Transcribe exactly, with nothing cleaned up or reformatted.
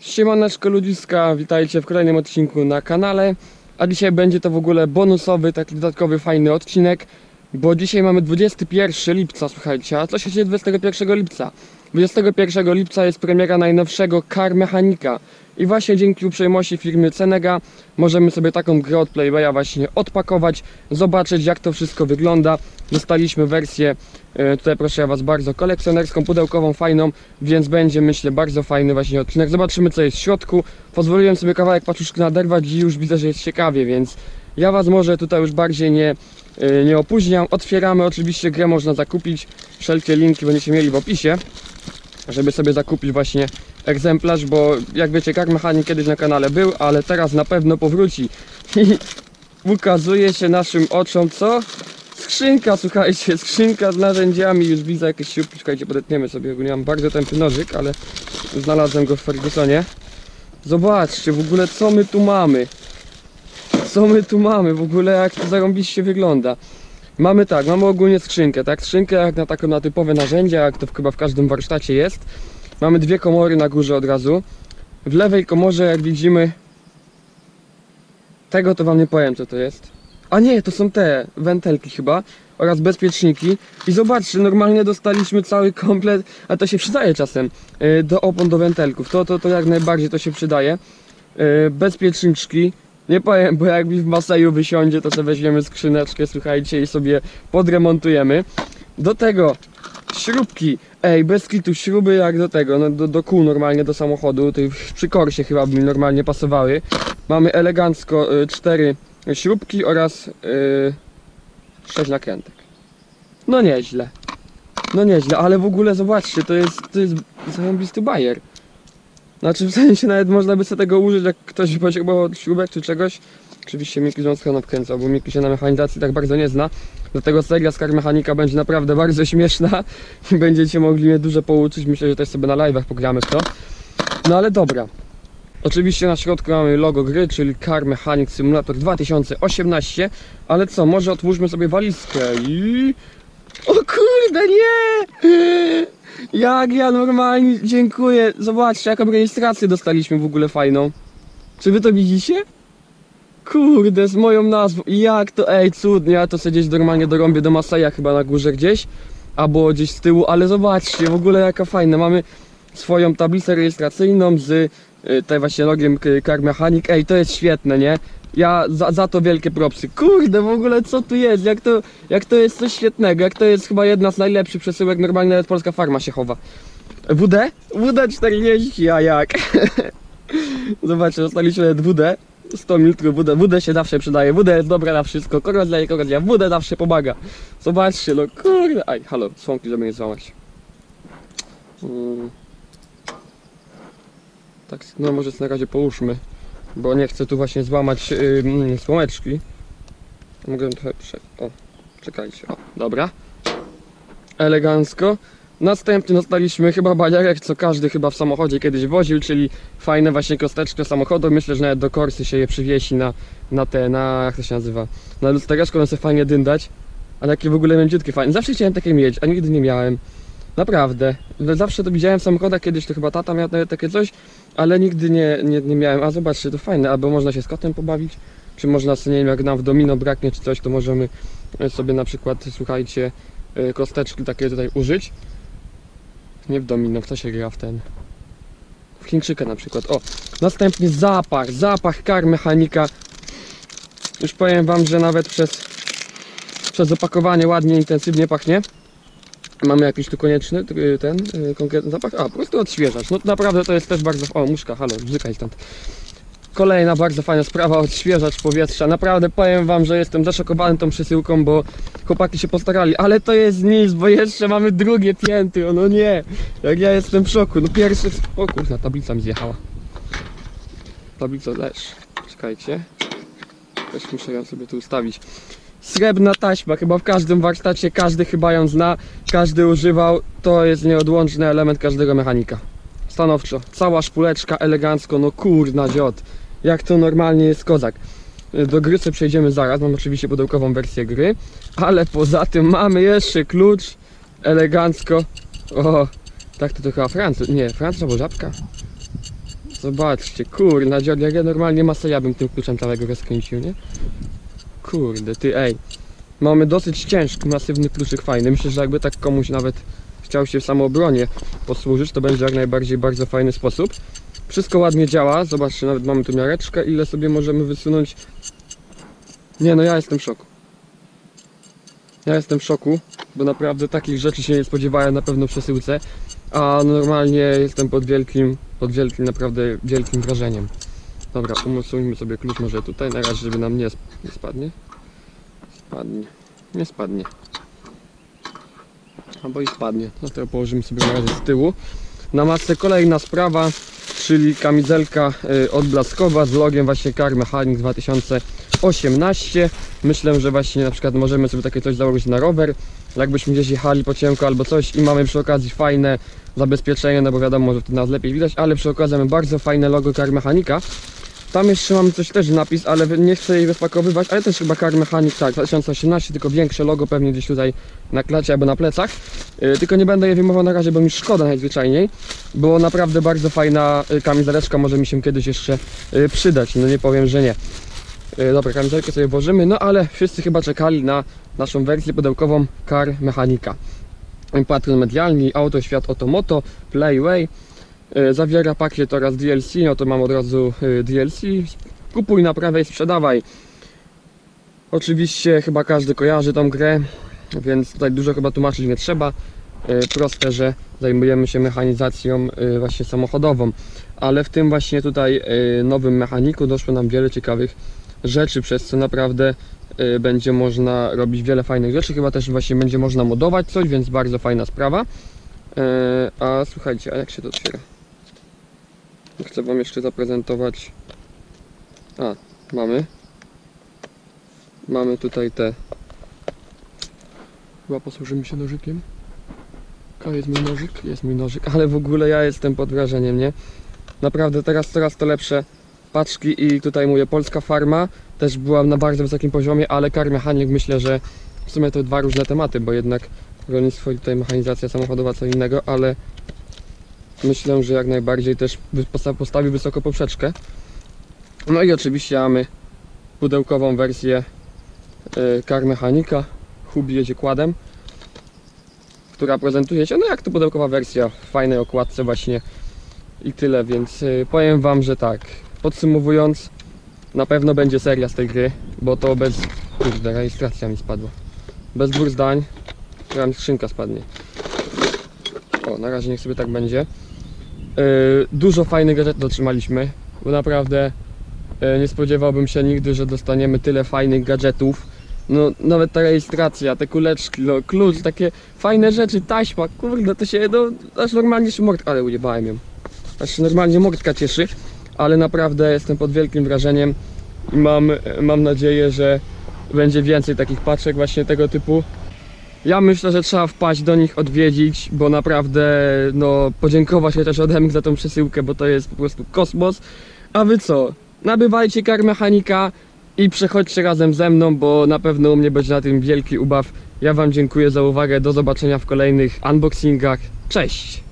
Siemaneczko ludziska, witajcie w kolejnym odcinku na kanale. A dzisiaj będzie to w ogóle bonusowy, taki dodatkowy, fajny odcinek. Bo dzisiaj mamy dwudziestego pierwszego lipca, słuchajcie. A co się dzieje dwudziestego pierwszego lipca? dwudziestego pierwszego lipca jest premiera najnowszego Car Mechanica. I właśnie dzięki uprzejmości firmy Cenega możemy sobie taką grę od Playwaya właśnie odpakować, zobaczyć jak to wszystko wygląda. Dostaliśmy wersję, tutaj proszę ja was bardzo, kolekcjonerską, pudełkową, fajną, więc będzie, myślę, bardzo fajny właśnie odcinek. Zobaczymy co jest w środku. Pozwoliłem sobie kawałek paczuszki naderwać i już widzę, że jest ciekawie, więc ja was może tutaj już bardziej nie, nie opóźniam. Otwieramy, oczywiście grę można zakupić, wszelkie linki będziecie mieli w opisie, żeby sobie zakupić właśnie egzemplarz, bo jak wiecie, Car Mechanic kiedyś na kanale był, ale teraz na pewno powróci. I ukazuje się naszym oczom co? Skrzynka, słuchajcie, skrzynka z narzędziami, już widzę jakieś śrubki, czekajcie, podetniemy sobie, ogólnie mam bardzo tępy nożyk, ale znalazłem go w Fergusonie. Zobaczcie w ogóle co my tu mamy. Co my tu mamy, w ogóle jak to zarąbiście wygląda. Mamy tak, mamy ogólnie skrzynkę, tak, skrzynkę jak na taką na typowe narzędzia, jak to chyba w każdym warsztacie jest. Mamy dwie komory na górze od razu. W lewej komorze, jak widzimy, tego to wam nie powiem co to jest. A nie, to są te wentelki chyba oraz bezpieczniki. I zobaczcie, normalnie dostaliśmy cały komplet, a to się przydaje czasem do opon, do wentelków. To, to, to jak najbardziej to się przydaje. Bezpieczniczki. Nie powiem, bo jak mi w Maseju wysiądzie, to sobie weźmiemy skrzyneczkę, słuchajcie, i sobie podremontujemy. Do tego śrubki. Ej, bez kitu, śruby jak do tego, no do, do kół normalnie, do samochodu. Tutaj przy korsie chyba by mi normalnie pasowały. Mamy elegancko y, cztery śrubki oraz y, sześć nakrętek. No nieźle. No nieźle, ale w ogóle zobaczcie, to jest, to jest zarąbisty bajer. Znaczy w sensie nawet można by sobie tego użyć, jak ktoś potrzebował śrubek czy czegoś. Oczywiście Miki z Wąską wkręcał, bo Miki się na mechanizacji tak bardzo nie zna. Dlatego seria z Car Mechanica będzie naprawdę bardzo śmieszna i będziecie mogli mnie dużo pouczyć. Myślę, że też sobie na live'ach pogramy w to. No ale dobra. Oczywiście na środku mamy logo gry, czyli Car Mechanic Simulator dwa tysiące osiemnaście. Ale co, może otwórzmy sobie walizkę i... O kurde, nie! Jak ja normalnie, dziękuję. Zobaczcie jaką rejestrację dostaliśmy w ogóle fajną. Czy wy to widzicie? Kurde, z moją nazwą. Jak to, ej, cudnie. Ja to sobie gdzieś normalnie dorąbię do Maseja chyba na górze gdzieś. Albo gdzieś z tyłu, ale zobaczcie, w ogóle jaka fajna. Mamy swoją tablicę rejestracyjną z y, tutaj właśnie logiem Car Mechanic. Ej, to jest świetne, nie? Ja za, za to wielkie propsy. Kurde, w ogóle co tu jest? Jak to, jak to jest coś świetnego? Jak to jest chyba jedna z najlepszych przesyłek, normalnie nawet Polska Farma się chowa. W D? W D czterdzieści, a jak? Zobaczcie, dostaliśmy W D. sto mililitrów W D. W D się zawsze przydaje. W D jest dobra na wszystko. Korozja i korozja. W D zawsze pomaga. Zobaczcie, no kurde. Aj, halo, słomki, żeby nie złamać. Hmm. Tak, no może na razie połóżmy. Bo nie chcę tu właśnie złamać yy, słomeczki. Mogę trochę prze... O, czekajcie. O, dobra. Elegancko. Następnie dostaliśmy chyba baniarek, co każdy chyba w samochodzie kiedyś woził, czyli fajne właśnie kosteczki do samochodu. Myślę, że nawet do korsy się je przywiesi na, na te, na, jak to się nazywa, na lustereczko, one sobie fajnie dyndać. Ale jakie w ogóle mięciutkie, fajne. Zawsze chciałem takie mieć, a nigdy nie miałem. Naprawdę. Zawsze to widziałem w samochodach, kiedyś to chyba tata miał takie coś, ale nigdy nie, nie, nie miałem. A zobaczcie, to fajne, albo można się z kotem pobawić, czy można sobie, nie wiem, jak nam w domino braknie czy coś, to możemy sobie na przykład, słuchajcie, kosteczki takie tutaj użyć. Nie w domino, w co się gra w ten? W Chińczyka na przykład. O, następnie zapach, zapach Car Mechanica. Już powiem wam, że nawet przez, przez opakowanie ładnie, intensywnie pachnie. Mamy jakiś tu konieczny, ten konkretny zapach? A, po prostu odświeżacz. No to naprawdę to jest też bardzo... O, muszka, halo, brzykaj stąd. Kolejna bardzo fajna sprawa, odświeżacz powietrza. Naprawdę powiem wam, że jestem zaszokowany tą przesyłką, bo chłopaki się postarali. Ale to jest nic, bo jeszcze mamy drugie piętro, no nie. Jak ja jestem w szoku. No pierwszy... O kurwa, tablica mi zjechała. Tablica też. Czekajcie. Też muszę ją sobie tu ustawić. Srebrna taśma, chyba w każdym warsztacie, każdy chyba ją zna, każdy używał. To jest nieodłączny element każdego mechanika. Stanowczo. Cała szpuleczka, elegancko, no kurna dziot. Jak to normalnie jest kozak. Do gry sobie przejdziemy zaraz, mam oczywiście pudełkową wersję gry. Ale poza tym mamy jeszcze klucz. Elegancko. O, tak to, to chyba Francja. Nie, Francja albo Żabka. Zobaczcie, kurna, jak ja normalnie masę ja bym tym kluczem całego rozkręcił, nie? Kurde, ty, ej. Mamy dosyć ciężki, masywny kluczyk, fajny. Myślę, że jakby tak komuś nawet chciał się w samoobronie posłużyć, to będzie jak najbardziej bardzo fajny sposób. Wszystko ładnie działa, zobaczcie, nawet mamy tu miareczkę, ile sobie możemy wysunąć. Nie no, ja jestem w szoku. Ja jestem w szoku, bo naprawdę takich rzeczy się nie spodziewałem na pewno w przesyłce, a normalnie jestem pod wielkim, pod wielkim, naprawdę wielkim wrażeniem. Dobra, umocnijmy sobie klucz może tutaj, na razie, żeby nam nie, sp nie spadnie. Spadnie, nie spadnie. Albo i spadnie, no to położymy sobie na razie z tyłu. Na masce kolejna sprawa, czyli kamizelka y, odblaskowa z logiem właśnie Car Mechanic dwa tysiące osiemnaście. Myślę, że właśnie na przykład możemy sobie takie coś założyć na rower, jakbyśmy gdzieś jechali po ciemku albo coś i mamy przy okazji fajne zabezpieczenie, no bo wiadomo, że to nas lepiej widać, ale przy okazji mamy bardzo fajne logo Car Mechanica. Tam jeszcze mamy coś też napis, ale nie chcę jej wypakowywać, ale też chyba Car Mechanic, tak, dwa tysiące osiemnaście, tylko większe logo pewnie gdzieś tutaj na klacie albo na plecach. Yy, tylko nie będę je wyjmował na razie, bo mi szkoda najzwyczajniej, bo naprawdę bardzo fajna kamizeleczka może mi się kiedyś jeszcze yy, przydać, no nie powiem, że nie. Yy, dobra, kamizelkę sobie włożymy, no ale wszyscy chyba czekali na naszą wersję pudełkową Car Mechanica. Patron medialny, auto, świat, oto, moto, Playway. Zawiera pakiet oraz D L C, no to mam od razu D L C. Kupuj, naprawiaj, sprzedawaj. Oczywiście chyba każdy kojarzy tą grę, więc tutaj dużo chyba tłumaczyć nie trzeba. Proste, że zajmujemy się mechanizacją właśnie samochodową. Ale w tym właśnie tutaj nowym mechaniku doszło nam wiele ciekawych rzeczy, przez co naprawdę będzie można robić wiele fajnych rzeczy. Chyba też właśnie będzie można modować coś, więc bardzo fajna sprawa. A słuchajcie, a jak się to otwiera? Chcę wam jeszcze zaprezentować. A, mamy. Mamy tutaj te. Chyba posłużymy się nożykiem. A, jest mój nożyk, jest mój nożyk, ale w ogóle ja jestem pod wrażeniem, nie? Naprawdę teraz coraz to lepsze paczki i tutaj mówię, polska farma też była na bardzo wysokim poziomie, ale Car Mechanic myślę, że w sumie to dwa różne tematy, bo jednak rolnictwo i tutaj mechanizacja samochodowa co innego, ale myślę, że jak najbardziej też postawi wysoko poprzeczkę. No i oczywiście mamy pudełkową wersję Car Mechanica. Hubi jedzie kładem, która prezentuje się no jak to pudełkowa wersja w fajnej okładce właśnie i tyle, więc powiem wam, że tak, podsumowując, na pewno będzie seria z tej gry, bo to bez... Kurde, rejestracja mi spadła. Bez dwóch zdań, która mi skrzynka spadnie. O, na razie niech sobie tak będzie. Yy, dużo fajnych gadżetów otrzymaliśmy, bo naprawdę yy, nie spodziewałbym się nigdy, że dostaniemy tyle fajnych gadżetów. No, nawet ta rejestracja, te kuleczki, no, klucz, takie fajne rzeczy, taśma, kurde, to się, no, aż normalnie się mordka, ale ujebałem ją. Aż się normalnie mordka cieszy, ale naprawdę jestem pod wielkim wrażeniem i mam, mam nadzieję, że będzie więcej takich paczek właśnie tego typu. Ja myślę, że trzeba wpaść do nich, odwiedzić, bo naprawdę, no, podziękować chociaż ode mnie za tą przesyłkę, bo to jest po prostu kosmos. A wy co? Nabywajcie Car Mechanica i przechodźcie razem ze mną, bo na pewno u mnie będzie na tym wielki ubaw. Ja wam dziękuję za uwagę, do zobaczenia w kolejnych unboxingach. Cześć!